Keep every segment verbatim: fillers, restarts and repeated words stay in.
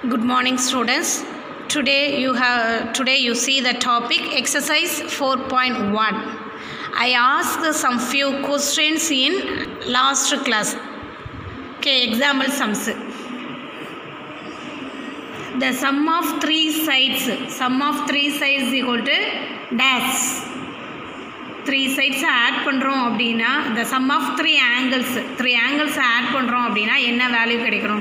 Good morning, students. Today you have today you see the topic exercise four point one. I asked some few questions in last class. Okay, example sums. The sum of three sides, sum of three sides is equal to dash. Three sides add பண்றோம் அப்படினா the sum of three angles, three angles add பண்றோம் அப்படினா என்ன value கிடைக்கும்?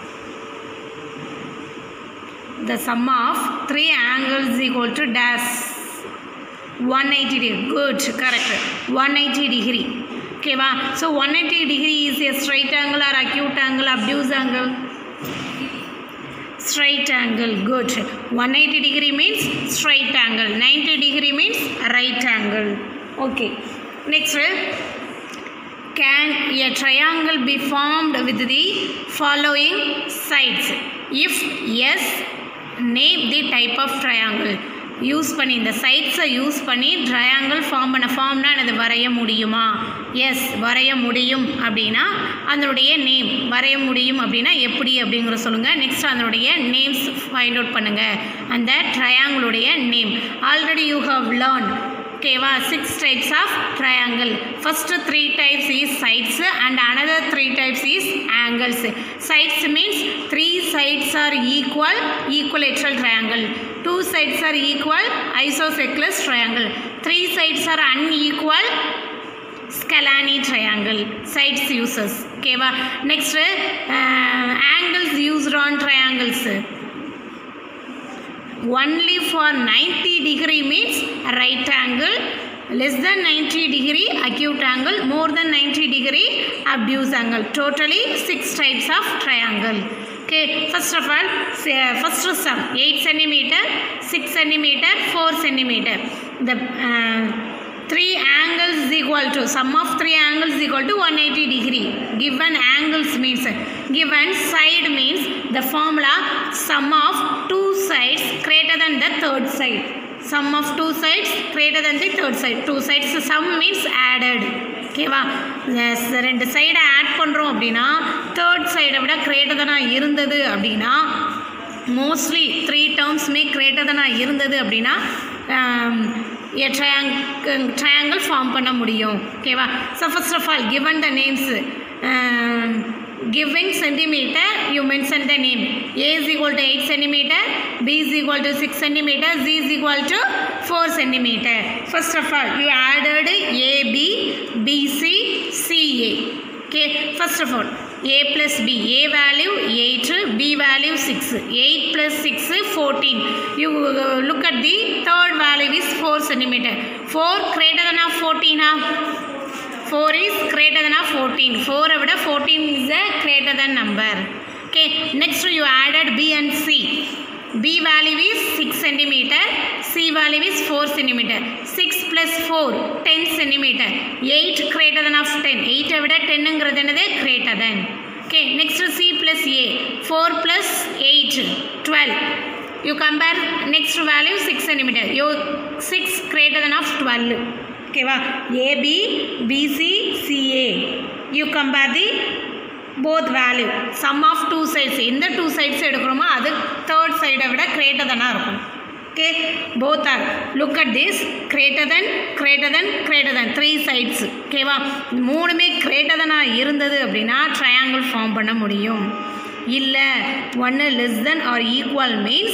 The sum of three angles is equal to dash one hundred eighty degree. Good, correct. one hundred eighty degree. Okay, va? So one hundred eighty degree is a straight angle or acute angle, obtuse angle? Straight angle. Good. one hundred eighty degree means straight angle. ninety degree means right angle. Okay. Next, can a triangle be formed with the following sides? If yes, name the type of triangle. Use பண்ணி இந்த சைட்ஸை use பண்ணி triangle form பண்ண ஃபார்ம்னா அது வரைய முடியுமா? S, வரைய முடியும் அப்படின்னா அதனுடைய நேம் வரைய முடியும் அப்படின்னா எப்படி அப்படிங்கிற சொல்லுங்கள். நெக்ஸ்ட் அதனுடைய நேம்ஸ் ஃபைண்ட் அவுட் பண்ணுங்கள். அந்த ட்ரையாங்கிளுடைய name already you have learn. ஓகேவா? Six types of triangle. First three types is sides and another three types is angles. Sides means three sides are equal equilateral triangle. Two sides are equal isosceles triangle. Three sides are unequal Scalani triangle. Sides uses. Okay, va? Next, uh, angles used on triangles. Only for ninety degree means right angle. Less than ninety degree acute angle. More than ninety degree obtuse angle. Totally six types of triangle. Okay, first of all, first sum eight centimeter, six centimeter, four centimeter. The uh, three angles is equal to sum of three angles is equal to one hundred eighty degree. Given angles means given side means the formula sum of two sides greater than the third side. Sum of two sides greater than the third side. Two sides sum means added. ஓகேவா? ரெண்டு சைடை add பண்ணுறோம் அப்படின்னா third சைடை விட கிரேட்டதனாக இருந்தது அப்படின்னா mostly three டேர்ம்ஸுமே கிரேட்டதனாக இருந்தது அப்படின்னா ட்ரையாங் ட்ரையாங்கிள் ஃபார்ம் பண்ண முடியும். ஓகேவா? So first of all given the names giving centimeter you mention the name. A is equal to eight centimeter, B is equal to six centimeter, Z is equal to four centimeter. First of all you added A B, B C, C A. Okay, first of all A plus B, A value eight, B value six. eight plus six fourteen. You look at the third value is four centimeter. four greater than of fourteen. four is greater than of fourteen. four avada fourteen is a greater than number. Okay, next you added B and C. B value is six centimeter, C value is four centimeter. six plus four, ten centimeter. eight greater than of ten. eight avada ten engiradhu enadhu greater than. Okay, next C plus A. four plus eight, twelve. You compare next value six centimeter. You six greater than of twelve. Okay, va? A B, B C, C A. You compare the both value. Sum of two sides. In the two sides எடுக்கிறோமா அது third side விட greater than இருக்கும். Okay, both are. Look at this. Greater than, greater than, greater than. Three sides. Okay, va? மூணுமே greater than இருந்தது அப்படின்னா triangle form பண்ண முடியும். இல்லை one less than or equal means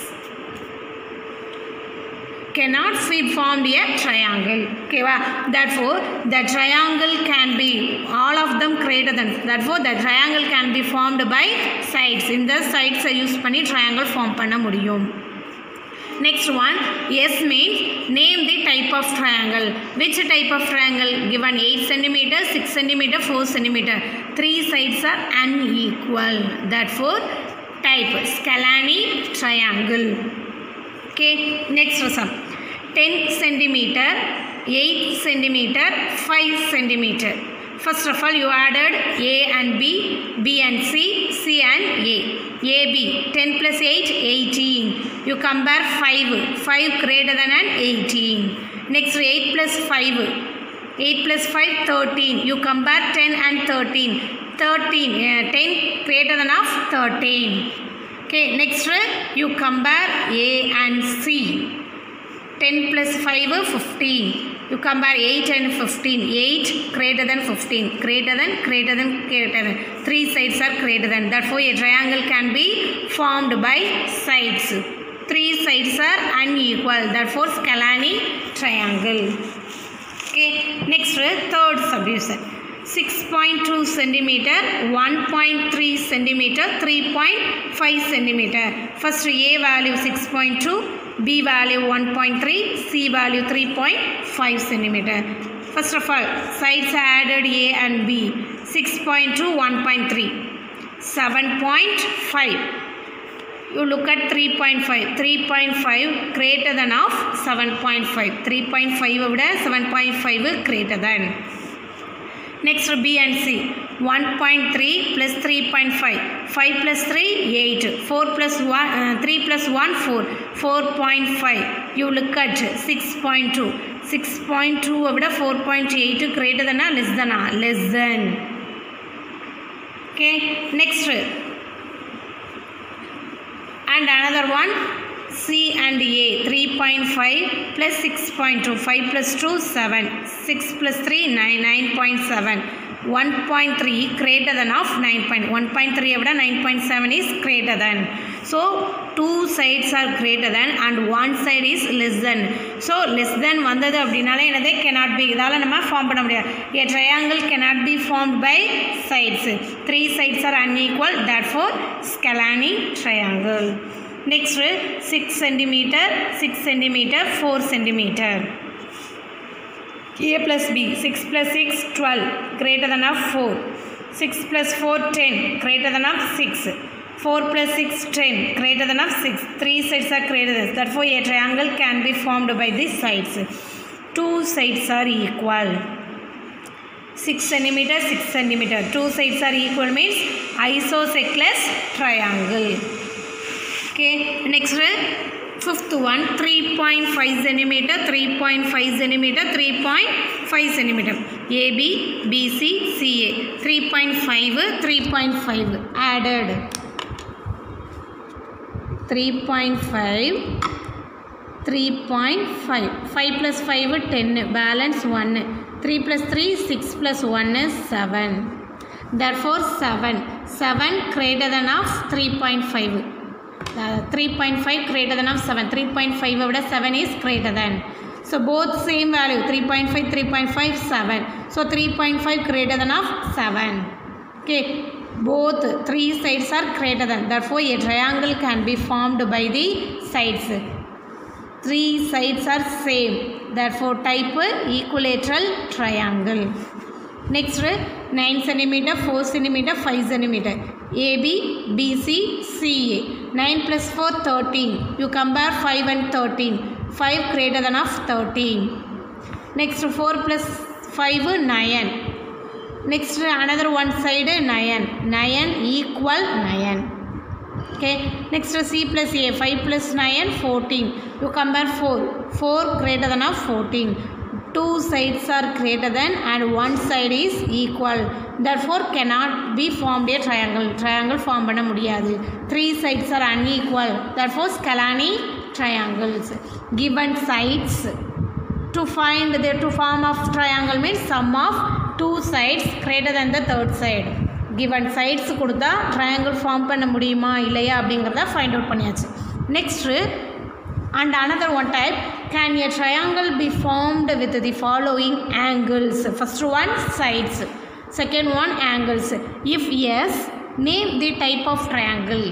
cannot be formed a triangle. Okay, va? Therefore the triangle can be all of them greater than. Therefore the triangle can be formed by sides. In the sides use பண்ணி triangle form பண்ண முடியும். Next one, yes means name the type of triangle. Which type of triangle? Given eight centimeter, six centimeter, four centimeter. Three sides are unequal. Therefore type Scalani triangle. Okay, next sum. ten centimeter, eight centimeter, five centimeter. First of all you added A and B, B and C, C and A. A B, ten plus eight, eighteen. You compare five. five greater than an eighteen. Next eight plus five. eight plus five, thirteen. You compare ten and thirteen. thirteen. Uh, ten greater than of thirteen. Okay, next you compare A and C. ten plus five, fifteen. You compare eight and fifteen. eight greater than fifteen. Greater than, greater than, greater than. Three sides are greater than. Therefore, a triangle can be formed by sides. Three sides are unequal. Therefore, Scalani triangle. Okay, next third subdivision. six point two centimeter, one point three centimeter, three point five centimeter. First A value six point two, B value one point three, C value three point five centimeter. First of all, sides added A and B. six point two, one point three, seven point five. You look at three point five. three point five greater than of seven point five. three point five over seven point five greater than. Next B and C. one point three plus three point five. five plus three, eight. four plus one, uh, three plus one, four. four point five. You look at six point two. six point two over four point eight greater than or less than or less than. Okay. Next. And another one. C and A. three point five plus six point two. five plus two, seven. six plus three, nine. nine point seven. one point three greater than of nine point one point three over nine point seven is greater than. So, two sides are greater than and one side is less than. So, less than வந்தது அப்படினாலே என்னது cannot be. இதால நம்ம form பண்ண முடியாது. A triangle cannot be formed by sides. Three sides are unequal. Therefore, Scalani triangle. Next, six centimeter, six centimeter, four centimeter. A plus B, six plus six, twelve, greater than of four. six plus four, ten, greater than of six. four plus six, ten, greater than of six. Three sides are greater than. Therefore, a triangle can be formed by these sides. Two sides are equal. six centimeter, six centimeter. Two sides are equal means isosceles triangle. Okay, next fifth one, three point five centimeter, three point five centimeter, three point five centimeter. A B, B C, C A. three point five, three point five added. three point five, three point five. five plus five, ten. Balance one. three plus three, six plus one is seven. Therefore, seven. seven greater than of three point five. Uh, three point five greater than of seven. three point five over seven is greater than. So both same value. three point five, three point five, seven. So three point five greater than of seven. Okay. Both three sides are greater than. Therefore, a triangle can be formed by the sides. Three sides are same. Therefore, type equilateral triangle. Next, nine centimeter, four centimeter, five centimeter. A B, B C, C A. nine plus four, thirteen. You compare five and thirteen. five greater than of thirteen. Next, four plus five, nine. Next, another one side, nine. nine equal nine. Okay. Next, C plus A. five plus nine, fourteen. You compare four. four greater than of fourteen. Two sides are greater than and one side is equal. Therefore, cannot be formed a triangle. Triangle form பண்ண முடியாது. Three sides are unequal. Therefore, Scalani triangles. Given sides to find the to form of triangle means sum of two sides greater than the third side. Given sides கொடுத்தா triangle form பண்ண முடியுமா இல்லையா அப்படிங்கறத find out பண்ணியாச்சு. Next, and another one type, can a triangle be formed with the following angles? First one, sides. Second one, angles. If yes, name the type of triangle.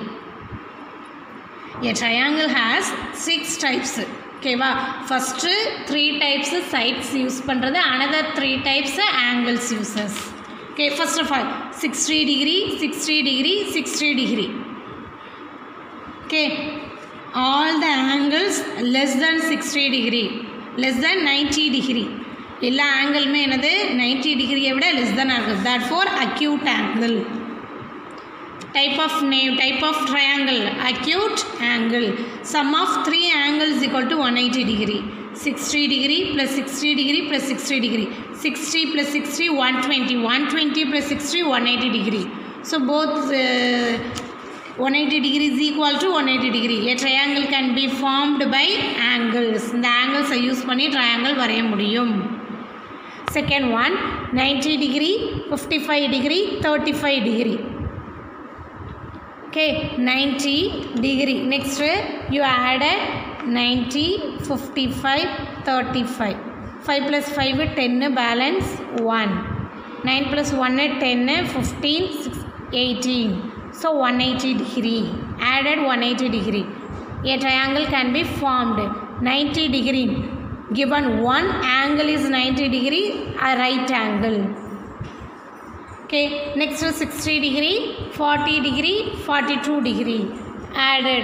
A triangle has six types. Okay, va? First three types sides use பண்றது, another three types angles uses. Okay, first of all, sixty degree, sixty degree, sixty degree. Okay. All the angles less than sixty degree, less than ninety degree. எல்லா ஆங்கிளுமே என்னது ninety டிகிரியை விட less than ஆகும். Therefore, acute angle. Type of name, type of triangle, acute angle. Sum of three angles equal to one hundred eighty degree. sixty degree plus sixty degree plus sixty degree. sixty plus sixty, one hundred twenty. one hundred twenty plus sixty, one hundred eighty degree. So both uh, one hundred eighty degree is equal to one hundred eighty degree. A triangle can be formed by angles. The angles are used பண்ணி triangle வரைய முடியும். Second one, ninety degree, fifty-five degree, thirty-five degree. Okay, ninety degree. Next, you added ninety, fifty-five, thirty-five. five plus five, ten, balance one. nine plus one, ten, fifteen, eighteen. So, one hundred eighty degree. Added one hundred eighty degree. A triangle can be formed. ninety degree. Given one angle is ninety degree, a right angle. Okay, next is sixty degree, forty degree, forty-two degree. Added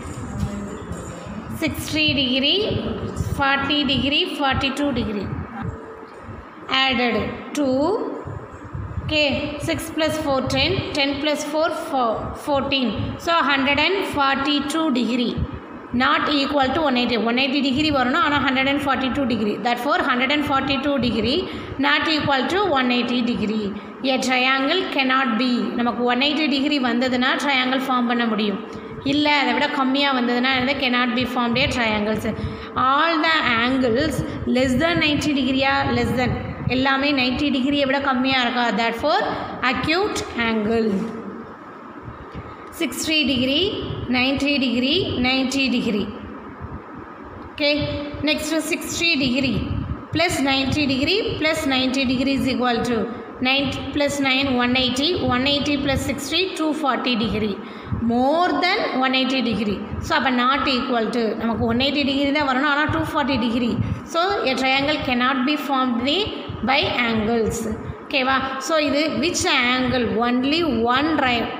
sixty degree, forty degree, forty-two degree. Added two. Okay, six plus four, ten. ten plus four, four, fourteen. So, one hundred forty-two degree. Not equal to one hundred eighty. one hundred eighty degree varano, ana one hundred forty-two degree. Therefore, one hundred forty-two degree not equal to one hundred eighty degree. A triangle cannot be. நமக்கு one hundred eighty degree வந்ததுனா triangle form பண்ண முடியும். இல்ல அதை விட கம்மியா வந்ததுனா அது cannot be formed a triangles. All the angles less than ninety degree less than எல்லாமே ninety degree விட கம்மியா இருக்கா. Therefore, acute angle. sixty degree, ninety degree, ninety degree. Okay, next to sixty degree plus ninety degree plus ninety degree is equal to ninety plus nine, one hundred eighty. one hundred eighty plus sixty, two hundred forty degree. More than one hundred eighty degree. So, அப்போ not equal to நமக்கு one hundred eighty degree தான் வரணும், ஆனால் two hundred forty degree. So, a triangle cannot be formed by angles. Okay, வா. So, இது which angle? Only one triangle.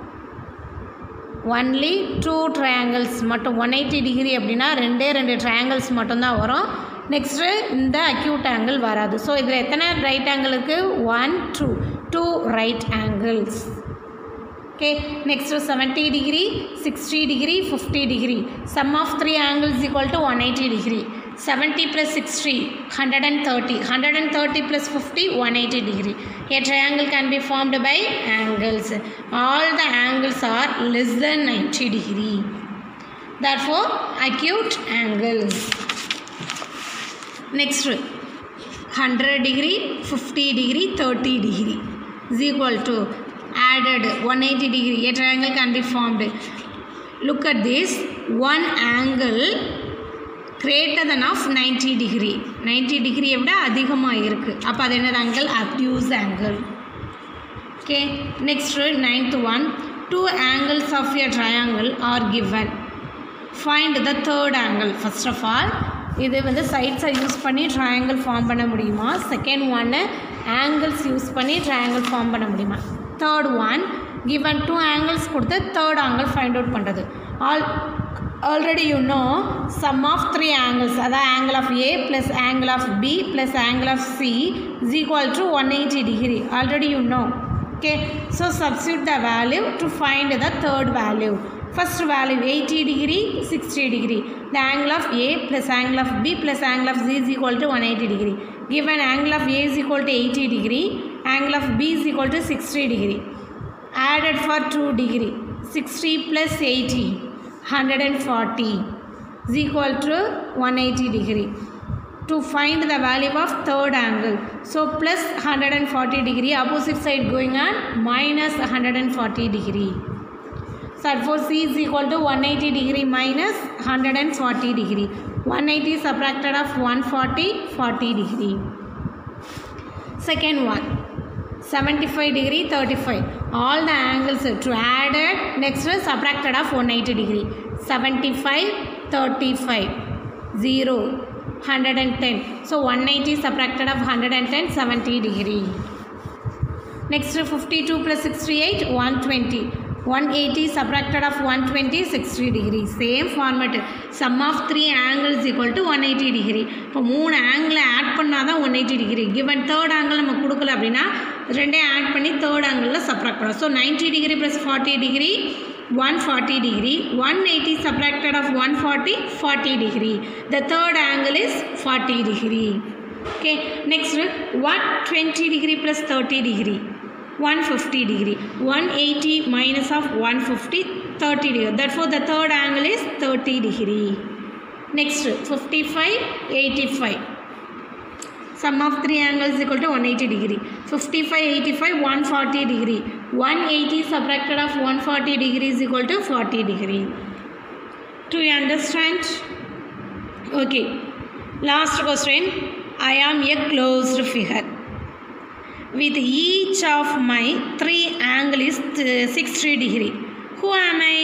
Only two triangles மட்டும் one hundred eighty degree அப்படின்னா ரெண்டே ரெண்டு triangles மட்டும்தான் வரும். Next, இந்த acute angle வராது. So, இதில் எத்தனை right angle இருக்கு? one, two. two right angles. Okay, next to seventy degree, sixty degree, fifty degree. Sum of three angles equal to one hundred eighty degree. seventy plus sixty, one hundred thirty. one hundred thirty plus fifty, one hundred eighty degree. A triangle can be formed by angles. All the angles are less than ninety degree. Therefore, acute angles. Next, one hundred degree, fifty degree, thirty degree is equal to added one hundred eighty degree. A triangle can be formed. Look at this. One angle greater than of ninety degree. ninety degree விட அதிகமாக இருக்கு. அப்போ அது என்னது angle? Obtuse angle. Okay. Next, ninth one. Two angles of a triangle are given. Find the third angle. First of all, இது வந்து sides use பண்ணி triangle form பண்ண முடியுமா? Second one, angles யூஸ் பண்ணி triangle form பண்ண முடியுமா? Third one, given two angles கொடுத்து third angle find out பண்ணுறது. All already you know sum of three angles, அதாவது angle of A plus angle of B plus angle of C is equal to one hundred eighty degree. Already you know. Okay, so substitute the value to find the third value. First value eighty degree, sixty degree. The angle of A plus angle of B plus angle of C is equal to one hundred eighty degree. Given angle of A is equal to eighty degree, angle of B is equal to sixty degree. Added for two degree. sixty plus eighty, one hundred forty is equal to one hundred eighty degree. To find the value of third angle. So, plus one hundred forty degree, opposite side going on, minus one hundred forty degree. So, therefore, C is equal to one hundred eighty degree minus one hundred forty degree. one hundred eighty subtracted of one hundred forty, forty degree. Second one, seventy-five degree, thirty-five. All the angles to add it, next is subtracted of one hundred eighty degree. seventy-five, thirty-five, zero, one hundred ten. So, one hundred eighty subtracted of one hundred ten, seventy degree. Next, fifty-two plus sixty-eight, one hundred twenty. one hundred eighty subtracted of one hundred twenty, sixty degree. Same format. Sum of three angles equal to one hundred eighty degree. இப்போ மூணு angle add பண்ணாதான் one hundred eighty degree. Given third angle நம்ம கொடுக்கல அப்படின்னா ரெண்டே add பண்ணி third angle subtract பண்ணலாம். So ninety degree plus forty degree, one hundred forty degree. one hundred eighty subtracted of one hundred forty, forty degree. The third angle is forty degree. Okay. Next, what twenty degree plus thirty degree? one hundred fifty degree. one hundred eighty minus of one hundred fifty, thirty degree. Therefore, the third angle is thirty degree. Next, fifty-five, eighty-five. Sum of three angles equal to one hundred eighty degree. fifty-five, eighty-five, one hundred forty degree. one hundred eighty subtracted of one hundred forty degree is equal to forty degree. Do you understand? Okay. Last question. I am a closed figure. With each of my three angles is sixty degree. Who am I?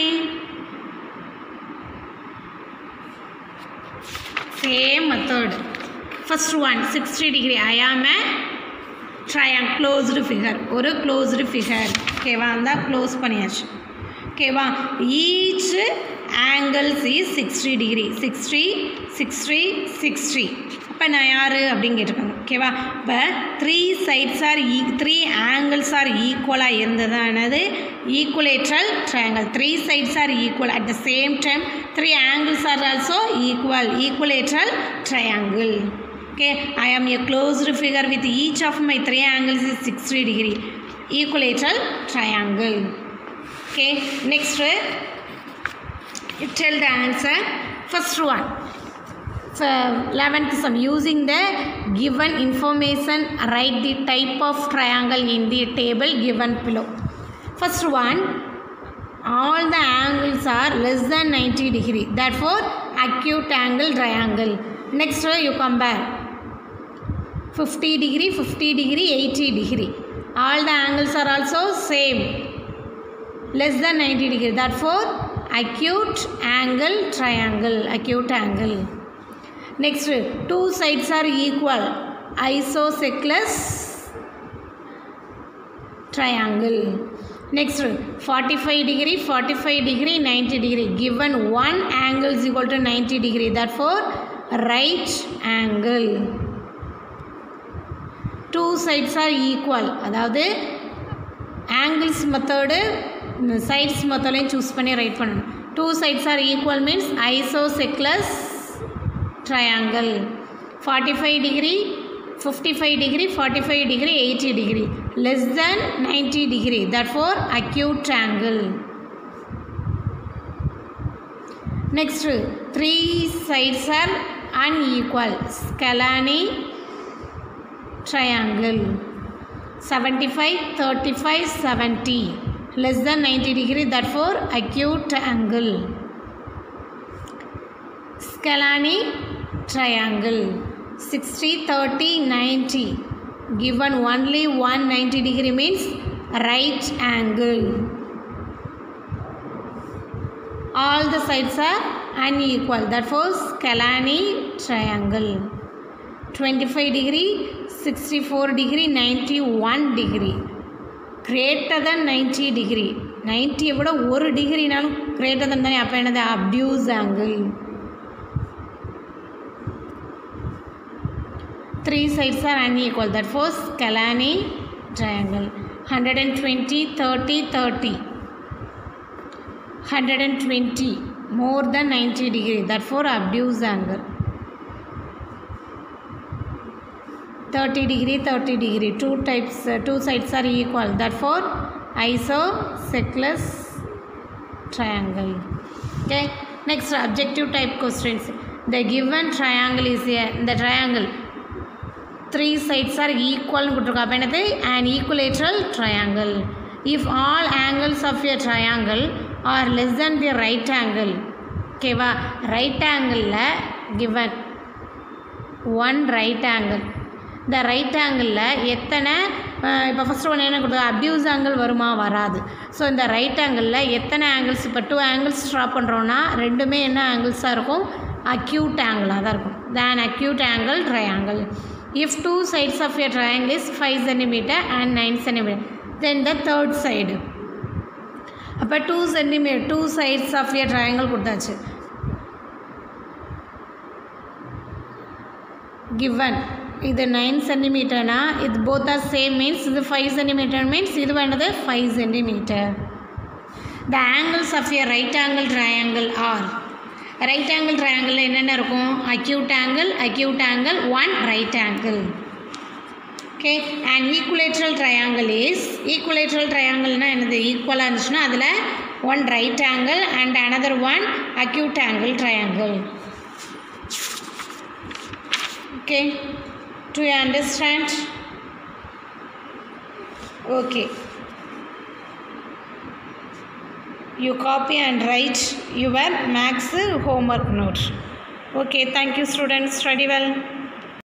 Same method. First one, sixty degree. I am a triangle, closed figure. Or a closed figure. Okay, va close paniyachu. Okay, va each angles is sixty degree. sixty, sixty, sixty. அப்போ நான் யார் அப்படின்னு கேட்டிருக்காங்க. ஓகேவா? இப்போ three sides are e three angles are ஈக்குவலாக இருந்ததானது equilateral triangle. Three sides are equal at the same time three angles are also equal equilateral triangle. Okay, I am a closed figure with each of my three angles is sixty degree equilateral triangle. Okay, next tell the answer. First one. So, eleventh sum, using the given information, write the type of triangle in the table given below. First one, all the angles are less than ninety degree. Therefore, acute angle triangle. Next, you compare fifty degree, fifty degree, eighty degree. All the angles are also same, less than ninety degree. Therefore, acute angle triangle. Acute angle. Next, two sides are equal, isosceles triangle. Next, forty-five degree, forty-five degree, ninety degree. Given one angle is equal to ninety degree. Therefore, right angle. Two sides are equal. அதாவது angles method sides method choose பண்ணி write பண்ணணும். Two sides are equal means isosceles triangle. forty-five degree, fifty-five degree, forty-five degree, eighty degree. Less than ninety degree. Therefore, acute angle. Next, three sides are unequal. Scalene triangle. seventy-five, thirty-five, seventy. Less than ninety degree. Therefore, acute angle. Scalene triangle. sixty, thirty, ninety. Given only one hundred ninety degree means right angle. All the sides are unequal. Therefore, Scalene triangle. twenty-five degree, sixty-four degree, ninety-one degree. Greater than ninety degree. ninety விட ஒரு டிகிரினாலும் greater than தானே. அப்போ என்னது? obtuse angle. Three sides are unequal. Therefore, Scalene triangle. one hundred twenty, thirty, thirty. one hundred twenty more than ninety degree. Therefore, obtuse angle. thirty degree, thirty degree. Two types, uh, two sides are equal. Therefore, isosceles triangle. Okay. Next, objective type questions. The given triangle is here. The triangle. Three sides are equal. An equilateral triangle. If all angles of a triangle are less than the right angle. Okay, va? Right angle la given one right angle. The right angle எத்தனை இப்போ first ஒன்று என்ன கொடுத்தா abuse angle வருமா வராது. So இந்த right ஆங்கிளில் எத்தனை ஆங்கிள்ஸ் இப்போ டூ ஆங்கிள்ஸ் ட்ரா பண்ணுறோன்னா ரெண்டுமே என்ன ஆங்கிள்ஸாக இருக்கும்? அக்யூட் ஆங்கிளாக தான் இருக்கும். Then acute angle triangle. If two sides of a triangle is five centimetre and nine centimetre then the third side. அப்போ two centimetre two sides of a triangle கொடுத்தாச்சு. given இது nine centimeter இது both are same means இது five centimeter means இது வேண்டது five centimeter. The angles of a right angle triangle are right angle triangle என்னென்ன இருக்கும்? acute angle, acute angle, one right angle. Okay, and equilateral triangle is equilateral triangle na enadhu equal ah irundhuchna adula one right angle and another one acute angle triangle. Okay, do you understand? Okay, you copy and write your maths homework note. Okay, thank you students, study well.